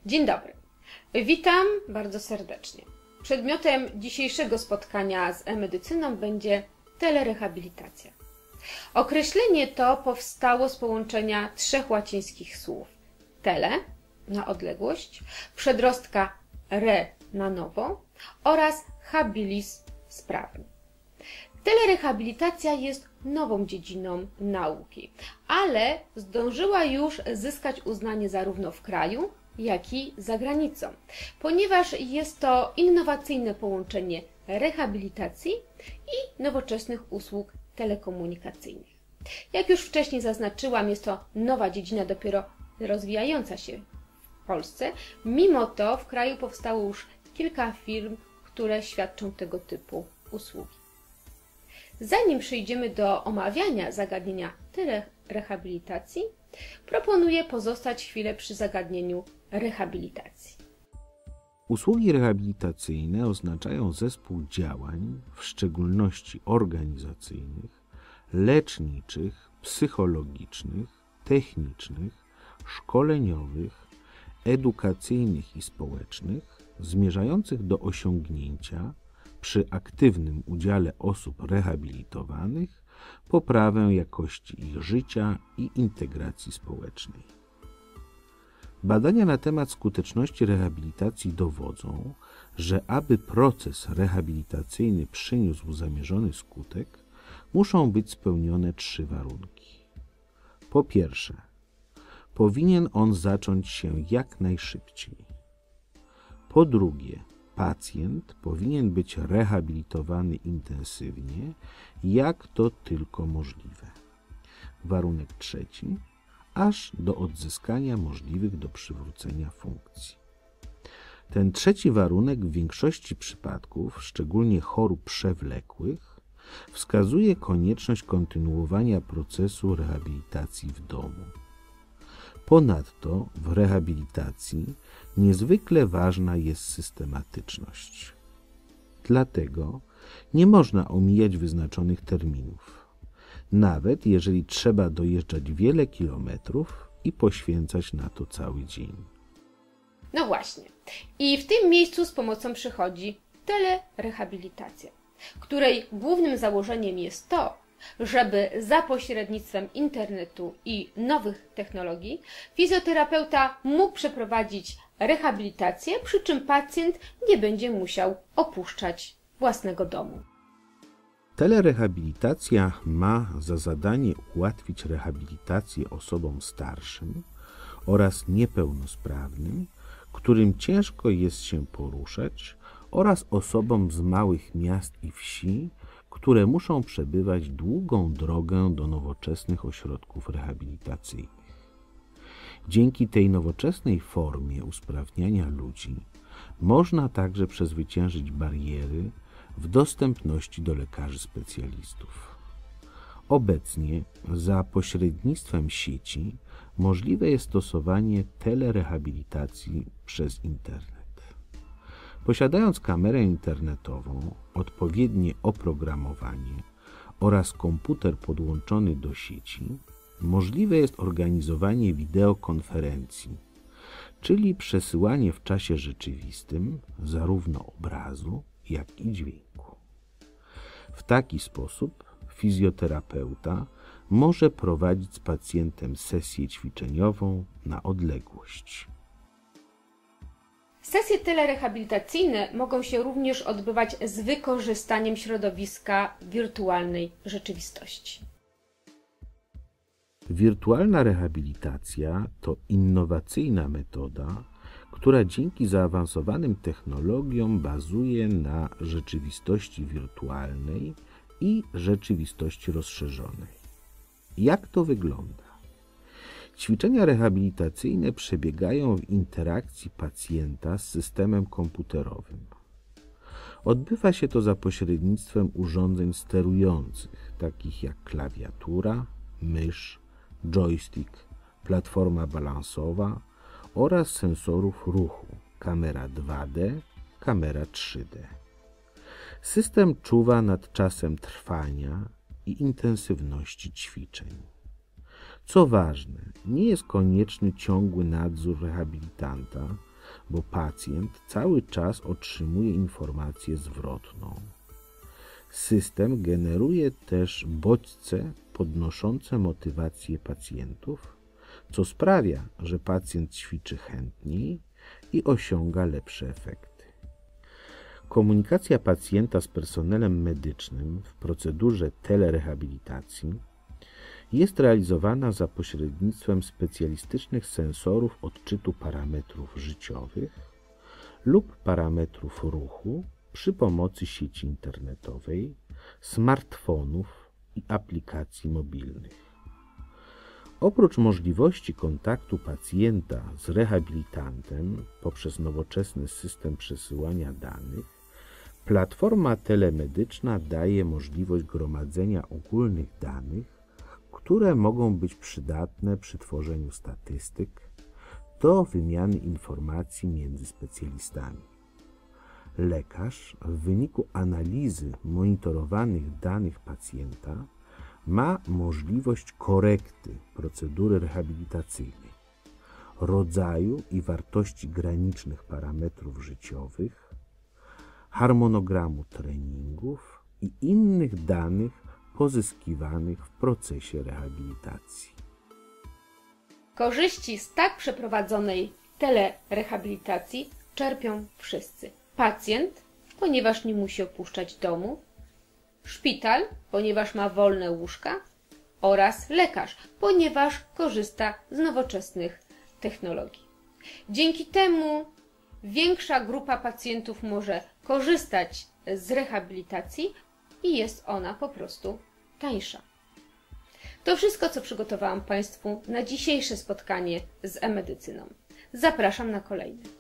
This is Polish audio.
Dzień dobry. Witam bardzo serdecznie. Przedmiotem dzisiejszego spotkania z e-medycyną będzie telerehabilitacja. Określenie to powstało z połączenia trzech łacińskich słów: tele na odległość, przedrostka re na nowo oraz habilis sprawny. Telerehabilitacja jest nową dziedziną nauki, ale zdążyła już zyskać uznanie zarówno w kraju, jak i za granicą, ponieważ jest to innowacyjne połączenie rehabilitacji i nowoczesnych usług telekomunikacyjnych. Jak już wcześniej zaznaczyłam, jest to nowa dziedzina dopiero rozwijająca się w Polsce. Mimo to w kraju powstało już kilka firm, które świadczą tego typu usługi. Zanim przejdziemy do omawiania zagadnienia telerehabilitacji, proponuję pozostać chwilę przy zagadnieniu rehabilitacji. Usługi rehabilitacyjne oznaczają zespół działań, w szczególności organizacyjnych, leczniczych, psychologicznych, technicznych, szkoleniowych, edukacyjnych i społecznych, zmierzających do osiągnięcia przy aktywnym udziale osób rehabilitowanych poprawę jakości ich życia i integracji społecznej. Badania na temat skuteczności rehabilitacji dowodzą, że aby proces rehabilitacyjny przyniósł zamierzony skutek, muszą być spełnione trzy warunki. Po pierwsze, powinien on zacząć się jak najszybciej. Po drugie, pacjent powinien być rehabilitowany intensywnie, jak to tylko możliwe. Warunek trzeci, aż do odzyskania możliwych do przywrócenia funkcji. Ten trzeci warunek w większości przypadków, szczególnie chorób przewlekłych, wskazuje konieczność kontynuowania procesu rehabilitacji w domu. Ponadto w rehabilitacji niezwykle ważna jest systematyczność. Dlatego nie można omijać wyznaczonych terminów, nawet jeżeli trzeba dojeżdżać wiele kilometrów i poświęcać na to cały dzień. No właśnie. I w tym miejscu z pomocą przychodzi telerehabilitacja, której głównym założeniem jest to, żeby za pośrednictwem internetu i nowych technologii fizjoterapeuta mógł przeprowadzić rehabilitację, przy czym pacjent nie będzie musiał opuszczać własnego domu. Telerehabilitacja ma za zadanie ułatwić rehabilitację osobom starszym oraz niepełnosprawnym, którym ciężko jest się poruszać, oraz osobom z małych miast i wsi, które muszą przebywać długą drogę do nowoczesnych ośrodków rehabilitacyjnych. Dzięki tej nowoczesnej formie usprawniania ludzi można także przezwyciężyć bariery w dostępności do lekarzy specjalistów. Obecnie za pośrednictwem sieci możliwe jest stosowanie telerehabilitacji przez internet. Posiadając kamerę internetową, odpowiednie oprogramowanie oraz komputer podłączony do sieci, możliwe jest organizowanie wideokonferencji, czyli przesyłanie w czasie rzeczywistym zarówno obrazu, jak i dźwięku. W taki sposób fizjoterapeuta może prowadzić z pacjentem sesję ćwiczeniową na odległość. Sesje telerehabilitacyjne mogą się również odbywać z wykorzystaniem środowiska wirtualnej rzeczywistości. Wirtualna rehabilitacja to innowacyjna metoda, która dzięki zaawansowanym technologiom bazuje na rzeczywistości wirtualnej i rzeczywistości rozszerzonej. Jak to wygląda? Ćwiczenia rehabilitacyjne przebiegają w interakcji pacjenta z systemem komputerowym. Odbywa się to za pośrednictwem urządzeń sterujących, takich jak klawiatura, mysz, joystick, platforma balansowa oraz sensorów ruchu, kamera 2D, kamera 3D. System czuwa nad czasem trwania i intensywności ćwiczeń. Co ważne, nie jest konieczny ciągły nadzór rehabilitanta, bo pacjent cały czas otrzymuje informację zwrotną. System generuje też bodźce podnoszące motywację pacjentów, co sprawia, że pacjent ćwiczy chętniej i osiąga lepsze efekty. Komunikacja pacjenta z personelem medycznym w procedurze telerehabilitacji jest realizowana za pośrednictwem specjalistycznych sensorów odczytu parametrów życiowych lub parametrów ruchu przy pomocy sieci internetowej, smartfonów i aplikacji mobilnych. Oprócz możliwości kontaktu pacjenta z rehabilitantem poprzez nowoczesny system przesyłania danych, platforma telemedyczna daje możliwość gromadzenia ogólnych danych, które mogą być przydatne przy tworzeniu statystyk do wymiany informacji między specjalistami. Lekarz w wyniku analizy monitorowanych danych pacjenta ma możliwość korekty procedury rehabilitacyjnej, rodzaju i wartości granicznych parametrów życiowych, harmonogramu treningów i innych danych pozyskiwanych w procesie rehabilitacji. Korzyści z tak przeprowadzonej telerehabilitacji czerpią wszyscy. Pacjent, ponieważ nie musi opuszczać domu, szpital, ponieważ ma wolne łóżka oraz lekarz, ponieważ korzysta z nowoczesnych technologii. Dzięki temu większa grupa pacjentów może korzystać z rehabilitacji i jest ona po prostu tańsza. To wszystko, co przygotowałam Państwu na dzisiejsze spotkanie z e-medycyną. Zapraszam na kolejne.